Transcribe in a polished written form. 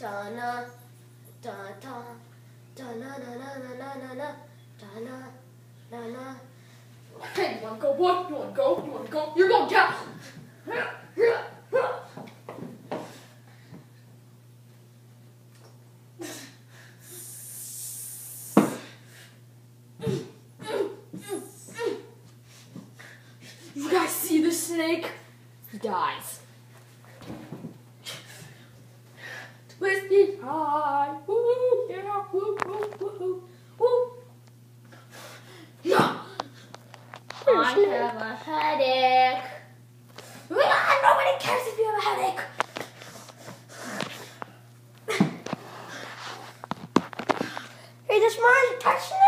da na da da da na na na na na na na da na na na. Hey, you wanna go, boy? You wanna go? You wanna go? You're going down. You guys see the snake? He dies. Twisty high, woo, yeah, woo, woo, woo, woo. No. I have a headache. Nobody cares if you have a headache. Hey, this man touched me.